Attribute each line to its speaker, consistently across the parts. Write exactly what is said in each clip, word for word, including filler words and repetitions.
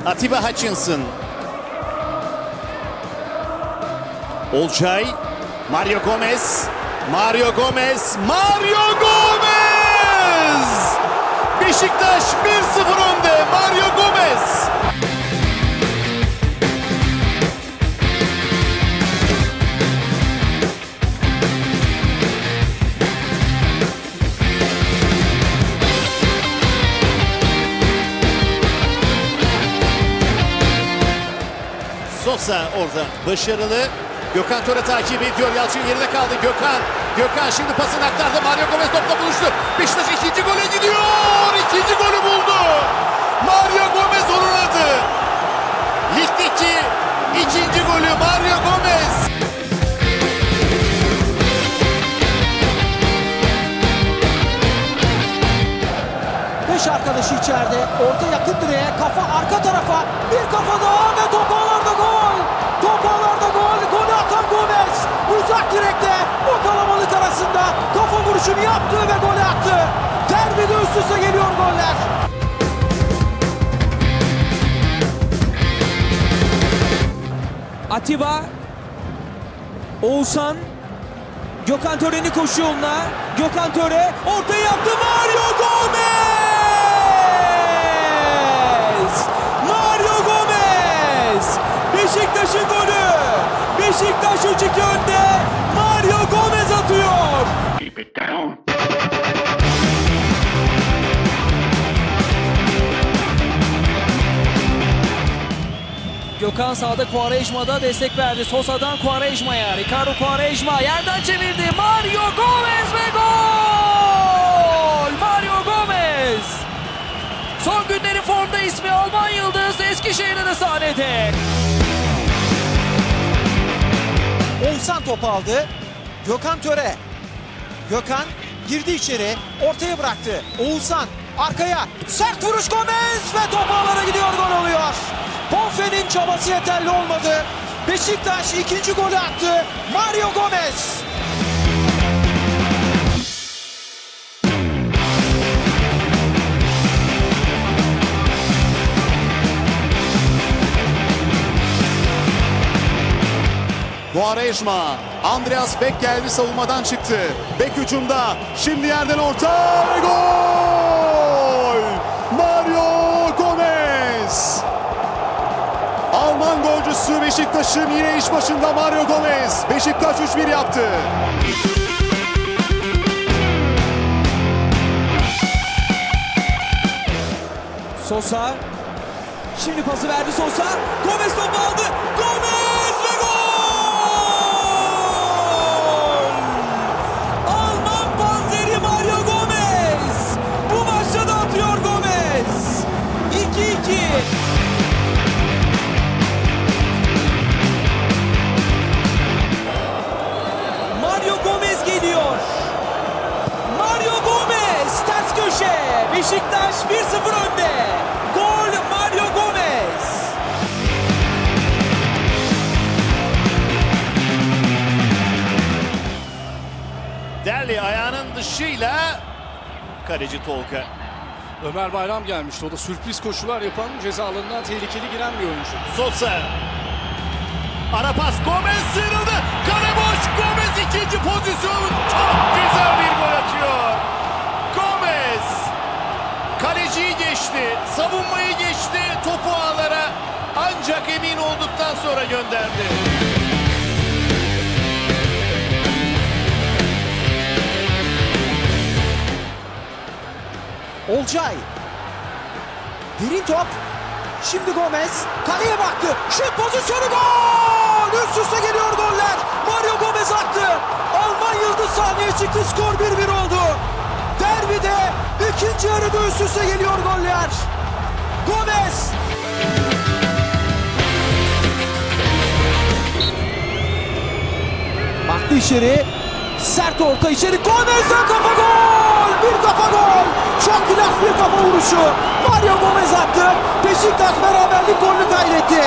Speaker 1: Atiba Hutchinson. Olcay. Mario Gomez. Mario Gomez. Mario Gomez! Beşiktaş bir sıfır önde. Mario Gomez. Sosa orada başarılı. Gökhan Töre takip ediyor. Yalçın yerine kaldı. Gökhan. Gökhan şimdi pasını aktardı. Mario Gomez topla buluştu. Beşiktaş ikinci gole gidiyor. İkinci golü buldu. Mario Gomez onun adı. Ligdeki ikinci golü Mario Gomez.
Speaker 2: Beş arkadaşı içeride. Orta yakın direğe. Kafa arka tarafa. Bir kafa daha ve top ağlarda gol. Top ağlarda gol. Golü atan Gomez. Uzak direkte. O kalabalık arasında kafa vuruşunu yaptı ve golü attı. Derbide üst üste geliyor goller.
Speaker 3: Atiba. Oğuzhan. Gökhan Töre'nin koşu yoluna. Gökhan Töre ortaya yaptı. Mario Gomez! Mario Gomez! Beşiktaş'ın golü! Beşiktaş üç iki önde. Mario Gomez atıyor.
Speaker 4: Keep it down.
Speaker 3: Gökhan sağda Quaresma'da destek verdi. Sosa'dan Quaresma'ya. Ricardo Quaresma yerden çevirdi. Mario Gomez ve gol! Mario Gomez! Son günlerin formda ismi Alman Yıldız Eskişehir'de de sahnede.
Speaker 2: Oğuzhan top aldı. Gökhan Töre. Gökhan girdi içeri. Ortaya bıraktı. Oğuzhan arkaya. Sert vuruş Gomez ve top ağlara gidiyor, gol oluyor. Bonfe'nin çabası yeterli olmadı. Beşiktaş ikinci golü attı. Mario Gomez.
Speaker 1: Quaresma. Andreas Beck geldi, savunmadan çıktı. Beck hücumda. Şimdi yerden orta ve gol! Mario Gomez! Alman golcüsü Beşiktaş'ın yine iş başında Mario Gomez. Beşiktaş üç bir yaptı.
Speaker 3: Sosa. Şimdi pası verdi Sosa. Gomez topu aldı. Gomez ve gol! Alman panzeri Mario Gomez. Bu maçta da atıyor Gomez. iki iki. Mario Gomez geliyor. Mario Gomez ters köşe. Beşiktaş bir sıfır önde. Gol Mario Gomez.
Speaker 1: Derli ayağının dışıyla kaleci Tolga.
Speaker 5: Ömer Bayram gelmişti. O da sürpriz koşular yapan, ceza alanından tehlikeli giren bir oyuncu.
Speaker 1: Sosa. Ara pas, Gomez sıyrıldı. Kale boş. Gomez ikinci pozisyon. Çok güzel bir gol atıyor. Gomez. Kaleciyi geçti. Savunmayı geçti. Topu ağlara ancak emin olduktan sonra gönderdi.
Speaker 2: Olcay. Derin top. Şimdi Gomez kaleye baktı. Şut pozisyonu, gol! Üst üste geliyor goller. Mario Gomez attı. Alman Yıldız sahneye çıktı. Skor bir bir oldu. Derbide ikinci yarıda üst üste geliyor goller. Gomez. Baktı içeri. Sert orta içeri. Gomez'den kafa gol! Bir kafa gol! Çok klas bir kafa vuruşu. Mario Gomez attı. Beşiktaş beraberlik golünü kaydetti.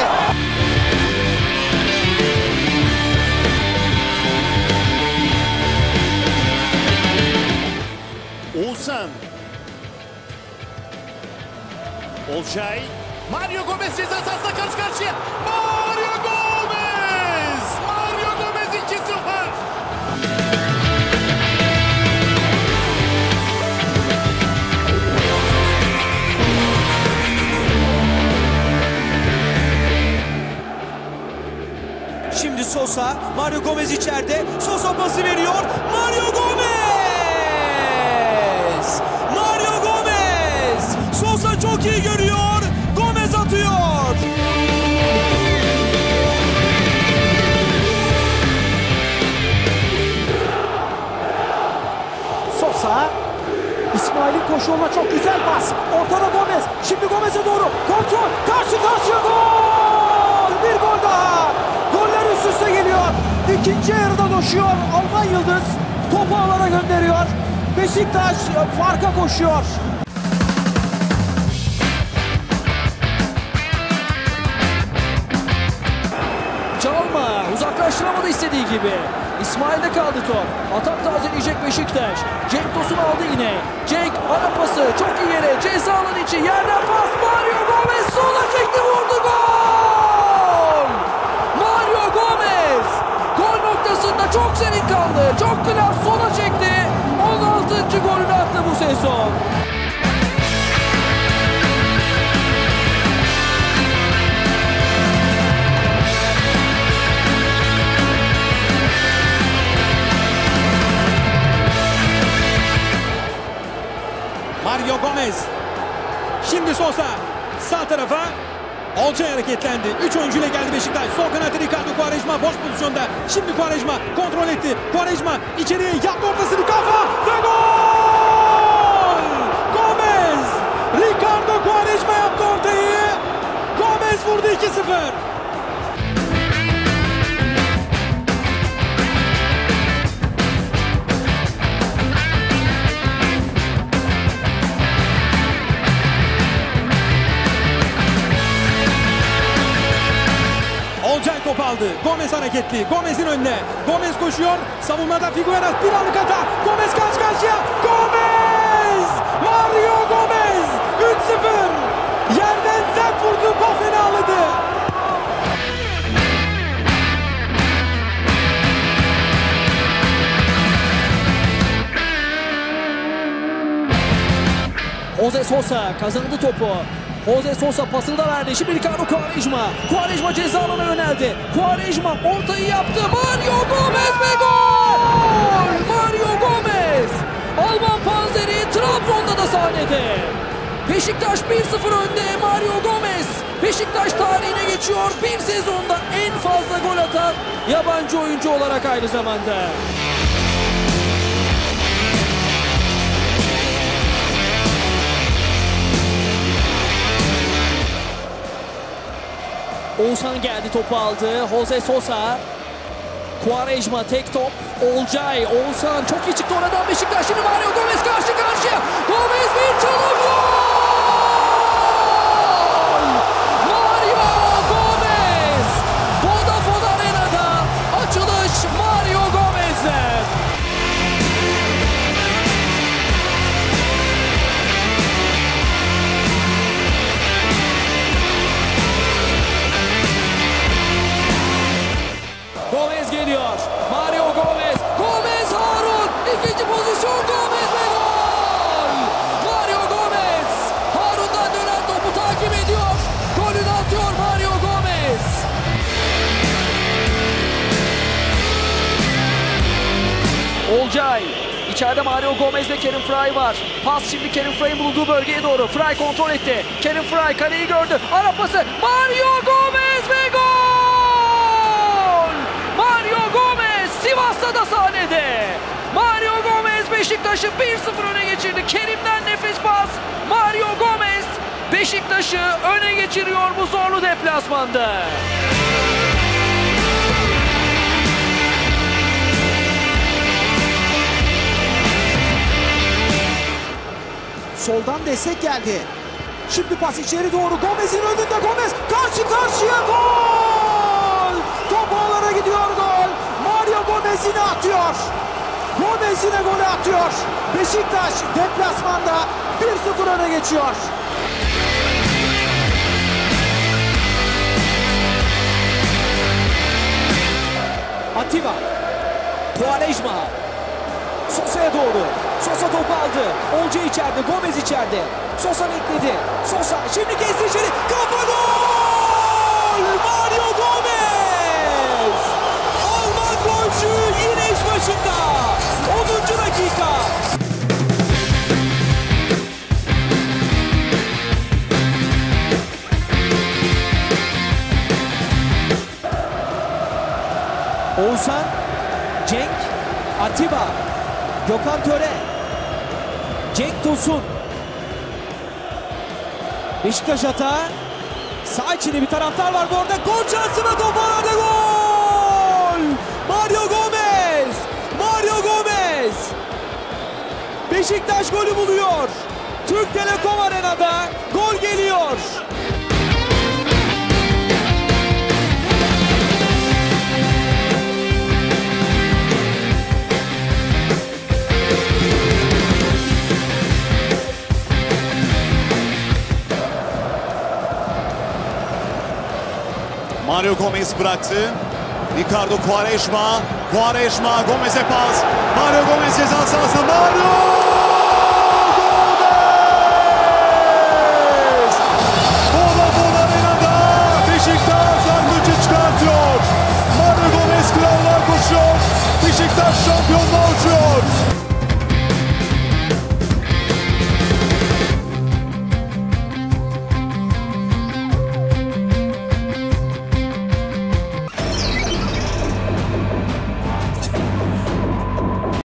Speaker 1: Oğuzhan. Olcay. Mario Gomez ceza sahasına karşı karşıya. Mario Gomez! Mario Gomez iki sıfır.
Speaker 2: Şimdi Sosa, Mario Gomez içeride. Sosa pası veriyor. Mario Gomez! Mario Gomez! Sosa çok iyi görüyor. Gomez atıyor. Sosa, İsmail'in koşu yoluna çok güzel pas. Ortada Gomez. Şimdi Gomez'e doğru. Kontrol. Karşı karşıya gol! Bir gol daha. Goller üst üste geliyor. İkinci yarıda koşuyor. Alman Yıldız topu ağlara gönderiyor. Beşiktaş farka koşuyor.
Speaker 3: Çalma. Uzaklaştıramadı istediği gibi. İsmail'de kaldı top. Atak tazeleyecek Beşiktaş. Cenk Tosun aldı yine. Cenk ara pası. Çok iyi yere. Ceza alanı içi. Yerden pas. Mario Gomez sola çekti, vurdu. Gol! Mario Gomez gol noktasında çok serin kaldı. Çok klas sola çekti. on altıncı golünü attı bu sezon.
Speaker 2: Mario Gomez. Şimdi Sosa. Sağ tarafa. Olcay hareketlendi. Üç oyuncuyla geldi Beşiktaş. Sol kanatta Ricardo Quaresma boş pozisyonda. Şimdi Quaresma kontrol etti. Quaresma içeriye yaptı ortasını, kafa ve gol! Gomez! Ricardo Quaresma yaptı ortayı. Gomez vurdu iki sıfır. Olcay top aldı. Gomez hareketli. Gomez'in önüne. Gomez koşuyor. Savunmada Figueras bir anlık hata. Gomez karşı karşıya. Gomez! Mario Gomez! üç sıfır. Yerden sert vurdu. Bafen'i ağladı.
Speaker 3: Jose Sosa kazandı topu. Jose Sosa pasını da verdi. Şimdi Ricardo Quaresma. Quaresma ceza alanına yöneldi. Quaresma ortayı yaptı. Mario Gomez ve gol! Mario Gomez! Alman Panzeri Trabzon'da da sahnede. Beşiktaş bir sıfır önde. Mario Gomez Beşiktaş tarihine geçiyor. Bir sezonda en fazla gol atan yabancı oyuncu olarak aynı zamanda. Oğuzhan geldi, topu aldı. Jose Sosa. Quaresma tek top. Olcay. Oğuzhan çok iyi çıktı oradan Beşiktaş. Şimdi Mario Gomez karşı karşıya. Gomez bir çalım, gol! Mario Gomez! Vodafone Arena'da açılış Mario Gomez'den. Gomez geliyor. Mario Gomez. Gomez Harun. İkinci pozisyon Gomez ve gol. Mario Gomez. Harun'dan dönen topu takip ediyor. Golünü atıyor Mario Gomez. Olcay. İçeride Mario Gomez ve Kerim Fry var. Pas şimdi Kerim Fry'in bulunduğu bölgeye doğru. Fry kontrol etti. Kerim Fry kaleyi gördü. Ara pası. Mario Gomez ve gol! Mario Gomez Sivas'ta da sahnede. Mario Gomez Beşiktaş'ı bir sıfır öne geçirdi. Kerim'den nefis pas. Mario Gomez Beşiktaş'ı öne geçiriyor bu zorlu deplasmanda.
Speaker 2: Soldan destek geldi. Şimdi pas içeri doğru. Gomez'in önünde Gomez. Karşı karşıya gol! Top ağlara gidiyor, gol. Mario Gomez yine atıyor. Gomez yine golü atıyor. Beşiktaş deplasmanda bir sıfır öne geçiyor. Atiba. Quaresma. Sosa'ya doğru. Sosa topu aldı. Olcay içeride. Gomez içeride. Sosa bekledi. Sosa şimdi kesti içeri. Kafa gol! Mario Gomez! Alman golcü yine iş başında. onuncu dakika. Oğuzhan, Cenk, Atiba, Gökhan Töre, Cenk Tosun. Beşiktaş atağı. Sağ içinde bir taraftar var bu arada. Gol şansı ve top ağlarda gol! Mario Gomez! Mario Gomez! Beşiktaş golü buluyor. Türk Telekom Arena'da gol geliyor.
Speaker 1: Mario Gomez bıraktı. Ricardo Quaresma. Quaresma Gomez'e pas. Mario